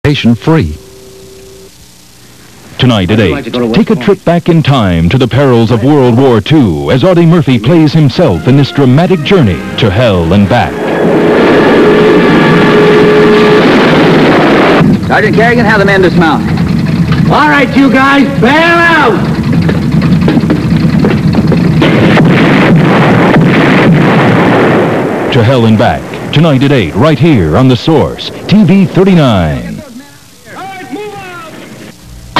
Free. Tonight at 8, take a trip back in time to the perils of World War II as Audie Murphy plays himself in this dramatic journey to hell and back. Sergeant Kerrigan, have the men dismount. All right, you guys, bail out! To Hell and Back, tonight at 8, right here on The Source, TV 39.